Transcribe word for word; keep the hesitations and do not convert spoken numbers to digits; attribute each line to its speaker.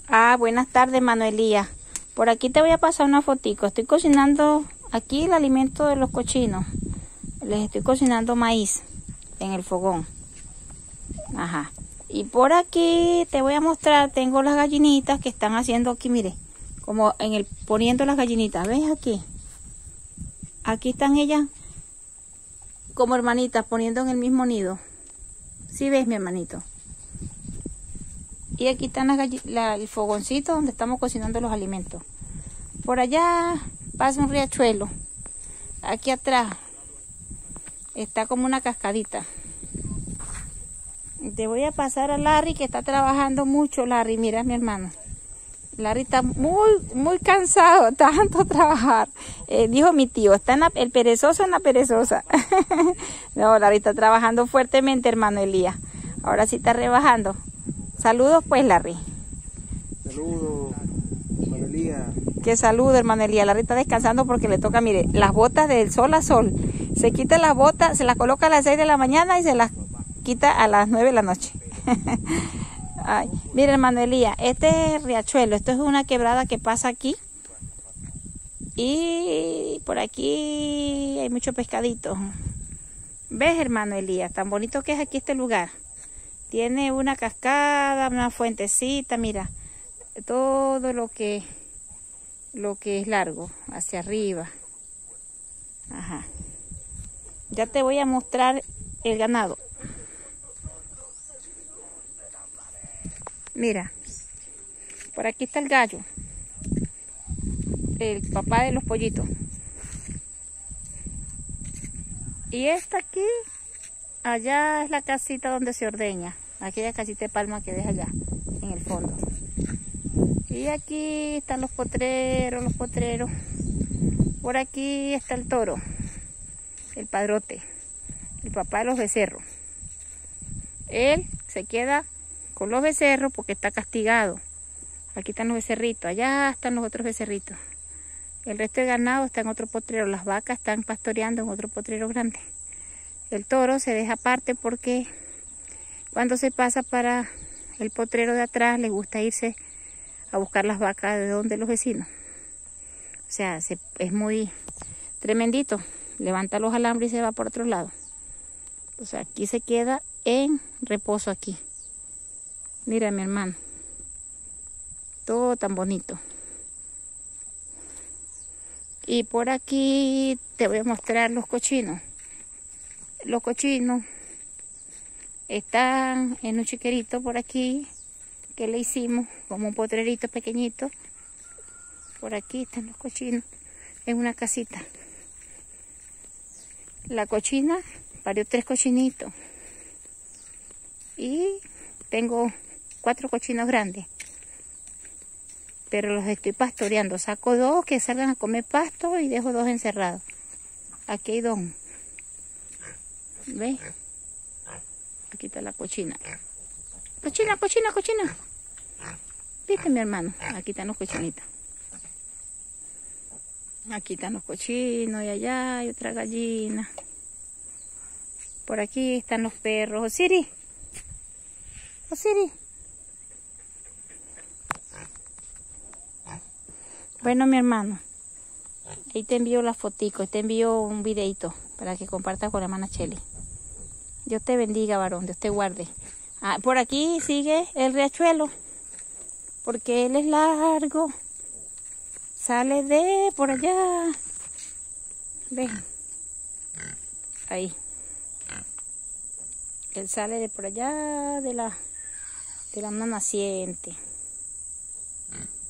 Speaker 1: Ah, buenas tardes, Manuelía. Por aquí te voy a pasar una fotico. Estoy cocinando aquí el alimento de los cochinos. Les estoy cocinando maíz en el fogón. Ajá. Y por aquí te voy a mostrar, tengo las gallinitas que están haciendo aquí, mire, como en el poniendo las gallinitas. ¿Ves aquí? Aquí están ellas como hermanitas poniendo en el mismo nido. ¿Sí ves, mi hermanito? Y aquí están las la, el fogoncito donde estamos cocinando los alimentos. Por allá pasa un riachuelo. Aquí atrás está como una cascadita. Te voy a pasar a Larry, que está trabajando mucho. Larry, mira, mi hermano. Larry está muy, muy cansado, tanto trabajar. Eh, dijo mi tío, está en la, el perezoso en la perezosa. No, Larry está trabajando fuertemente, hermano Elías. Ahora sí está rebajando. Saludos pues, Larry.
Speaker 2: Saludos, hermano Elías.
Speaker 1: Que saludo, hermano Elías. Larry está descansando porque le toca, mire, las botas del sol a sol. Se quita las botas, se las coloca a las seis de la mañana y se las quita a las nueve de la noche. Ay, mire, hermano Elías, este es riachuelo, esto es una quebrada que pasa aquí. Y por aquí hay muchos pescaditos. ¿Ves, hermano Elías? Tan bonito que es aquí este lugar. Tiene una cascada, una fuentecita, mira, todo lo que, lo que es largo, hacia arriba. Ajá. Ya te voy a mostrar el ganado. Mira, por aquí está el gallo, el papá de los pollitos. Y esta aquí, allá es la casita donde se ordeña, aquella casita de palma que deja allá, en el fondo. Y aquí están los potreros, los potreros. Por aquí está el toro, el padrote, el papá de los becerros. Él se queda con los becerros porque está castigado. Aquí están los becerritos, allá están los otros becerritos. El resto de ganado está en otro potrero, las vacas están pastoreando en otro potrero grande. El toro se deja aparte porque cuando se pasa para el potrero de atrás le gusta irse a buscar las vacas de donde los vecinos. O sea, se, es muy tremendito. Levanta los alambres y se va por otro lado. O sea, aquí se queda en reposo aquí. Mira, mi hermano. Todo tan bonito. Y por aquí te voy a mostrar los cochinos. Los cochinos están en un chiquerito por aquí que le hicimos como un potrerito pequeñito. Por aquí están los cochinos en una casita. La cochina parió tres cochinitos y tengo cuatro cochinos grandes, pero los estoy pastoreando. Saco dos que salgan a comer pasto y dejo dos encerrados. Aquí hay dos. ¿Ves? Aquí está la cochina. Cochina, cochina, cochina. ¿Viste, mi hermano? Aquí están los cochinitos. Aquí están los cochinos y allá hay otra gallina. Por aquí están los perros. Osiri. Osiri. Bueno, mi hermano, ahí te envío la fotico, te envío un videito para que compartas con la hermana Cheli. Dios te bendiga, varón, Dios te guarde. Ah, por aquí sigue el riachuelo, porque él es largo. Sale de por allá. Ven. Ahí. Él sale de por allá de la, de la una naciente.